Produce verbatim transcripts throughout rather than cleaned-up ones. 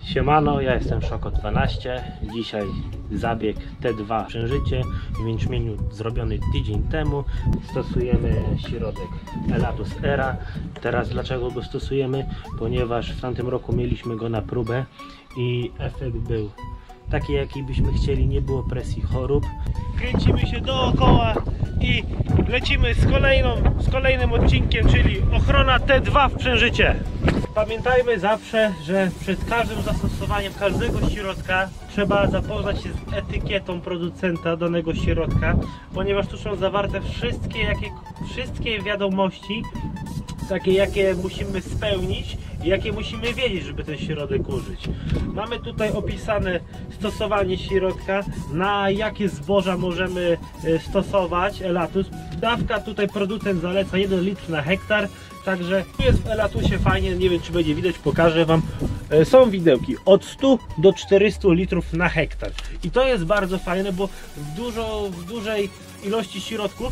Siemano, ja jestem Szoko dwanaście. Dzisiaj zabieg T dwa Przężycie w jęczmieniu zrobiony tydzień temu. Stosujemy środek Elatus Era. Teraz dlaczego go stosujemy? Ponieważ w tamtym roku mieliśmy go na próbę i efekt był taki, jaki byśmy chcieli, nie było presji chorób. Kręcimy się dookoła i lecimy z, kolejną, z kolejnym odcinkiem, czyli ochrona T dwa w Przężycie. Pamiętajmy zawsze, że przed każdym zastosowaniem każdego środka trzeba zapoznać się z etykietą producenta danego środka, ponieważ tu są zawarte wszystkie, jakie, wszystkie wiadomości, takie jakie musimy spełnić i jakie musimy wiedzieć, żeby ten środek użyć. Mamy tutaj opisane stosowanie środka, na jakie zboża możemy stosować Elatus. Dawka tutaj producent zaleca jeden litr na hektar. Także tu jest w Elatusie fajnie, nie wiem czy będzie widać, pokażę wam. Są widełki od stu do czterystu litrów na hektar. I to jest bardzo fajne, bo w, dużo, w dużej ilości środków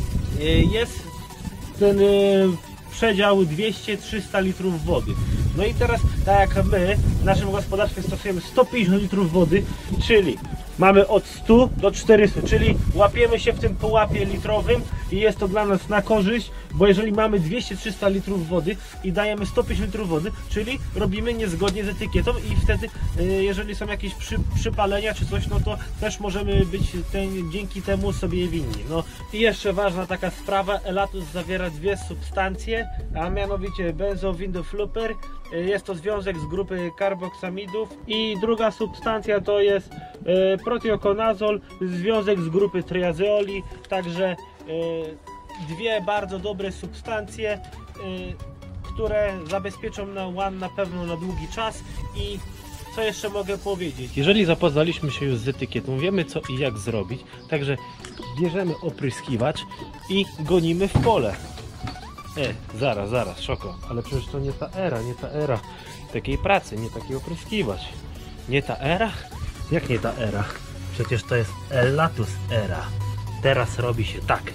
jest ten przedział dwieście do trzystu litrów wody. No i teraz, tak jak my w naszym gospodarstwie stosujemy sto pięćdziesiąt litrów wody, czyli mamy od stu do czterystu, czyli łapiemy się w tym pułapie litrowym i jest to dla nas na korzyść, bo jeżeli mamy dwieście do trzystu litrów wody i dajemy sto pięćdziesiąt litrów wody, czyli robimy niezgodnie z etykietą i wtedy jeżeli są jakieś przy, przypalenia czy coś, no to też możemy być ten, dzięki temu sobie winni. No i jeszcze ważna taka sprawa, Elatus zawiera dwie substancje, a mianowicie benzowindofluper. Jest to związek z grupy karboksamidów i druga substancja to jest e, protiokonazol, związek z grupy triazeoli. Także e, dwie bardzo dobre substancje, e, które zabezpieczą nam łan na pewno na długi czas. I co jeszcze mogę powiedzieć? Jeżeli zapoznaliśmy się już z etykietą, wiemy co i jak zrobić, także bierzemy opryskiwacz i gonimy w pole. E, zaraz, zaraz, Szoko, ale przecież to nie ta era, nie ta era takiej pracy, nie taki opryskiwacz. Nie ta era? Jak nie ta era? Przecież to jest Elatus Era. Teraz robi się tak.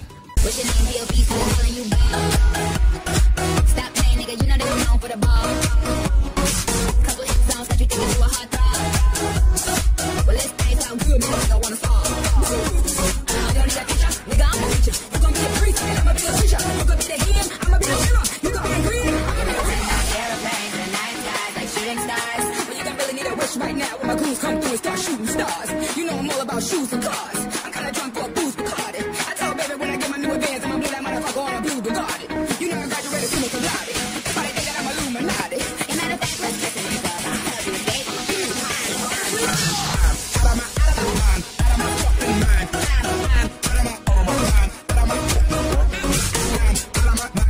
Right now, when my goons come through and start shooting stars, you know I'm all about shoes and cars. I'm kinda drunk for a booze Bacardi. I tell baby when I get my new advance, I'ma blow that motherfucker on a blue Bugatti. You know I got you ready to make a lobby. Everybody think that I'm Illuminati. And matter of fact, let's get some niggas. I have you gave me you. Out of my, out of my mind, out of my fucking mind, out of my mind, out of my, out of my mind, out of my, out of my, out of my, out of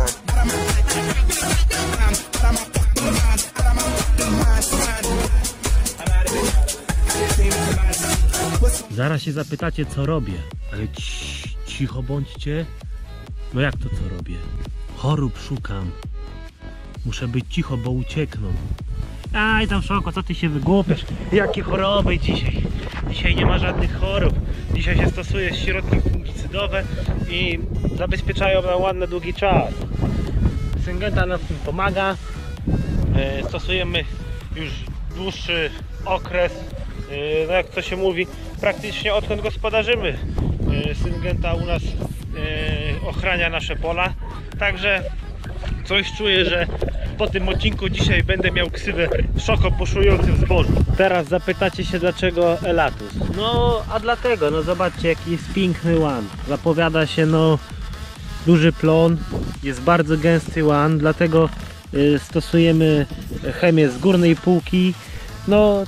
Zaraz się zapytacie co robię, ale ci, cicho bądźcie. No jak to co robię? Chorób szukam. Muszę być cicho, bo uciekną. Aj tam Szoko, co ty się wygłupiasz? Jakie choroby dzisiaj? Dzisiaj nie ma żadnych chorób. Dzisiaj się stosuje środki fungicydowe i zabezpieczają na ładny długi czas. Syngenta nam w tym pomaga. Stosujemy już dłuższy okres. No jak to się mówi, praktycznie odkąd gospodarzymy, Syngenta u nas ochrania nasze pola. Także coś czuję, że po tym odcinku dzisiaj będę miał ksywę Szoko buszujący w zbożu. Teraz zapytacie się dlaczego Elatus. No a dlatego, no zobaczcie jaki jest piękny łan. Zapowiada się no duży plon, jest bardzo gęsty łan, dlatego y, stosujemy chemię z górnej półki. No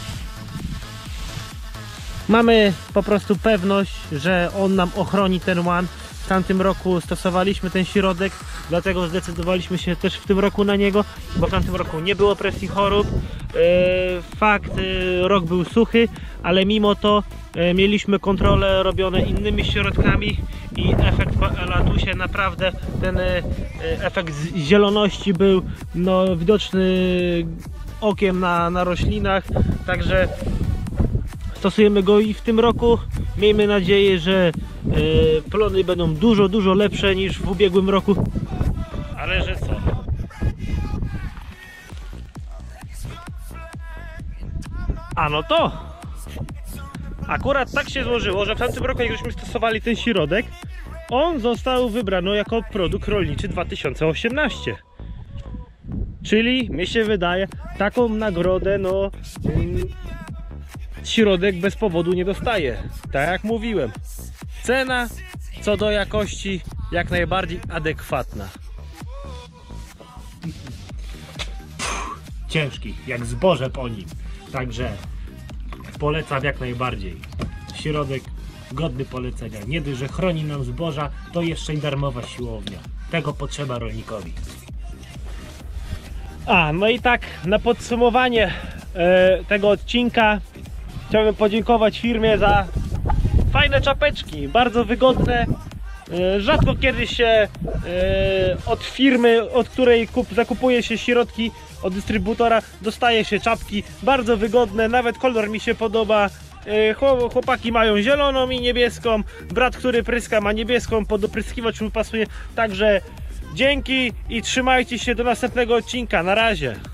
mamy po prostu pewność, że on nam ochroni ten łan. W tamtym roku stosowaliśmy ten środek, dlatego zdecydowaliśmy się też w tym roku na niego, bo w tamtym roku nie było presji chorób. Fakt, rok był suchy, ale mimo to mieliśmy kontrole robione innymi środkami i efekt po Elatusie naprawdę ten efekt zieloności był no, widoczny okiem na, na roślinach. Także stosujemy go i w tym roku. Miejmy nadzieję, że e, plony będą dużo, dużo lepsze niż w ubiegłym roku. Ale że co? A no to akurat tak się złożyło, że w tamtym roku, jak żeśmy stosowali ten środek, on został wybrany jako produkt rolniczy dwa tysiące osiemnaście. Czyli mi się wydaje, taką nagrodę no mm, środek bez powodu nie dostaje. Tak jak mówiłem, cena co do jakości jak najbardziej adekwatna. Ciężki, jak zboże po nim. Także polecam jak najbardziej. Środek godny polecenia. Nie dość, że chroni nam zboża, to jeszcze i darmowa siłownia. Tego potrzeba rolnikowi. A, no i tak na podsumowanie e, tego odcinka chciałbym podziękować firmie za fajne czapeczki, bardzo wygodne. E, rzadko kiedy się e, od firmy, od której kup, zakupuje się środki, od dystrybutora dostaje się czapki, bardzo wygodne, nawet kolor mi się podoba. Chłopaki mają zieloną i niebieską, brat, który pryska, ma niebieską, pod opryskiwacz mu pasuje. Także dzięki i trzymajcie się do następnego odcinka, na razie.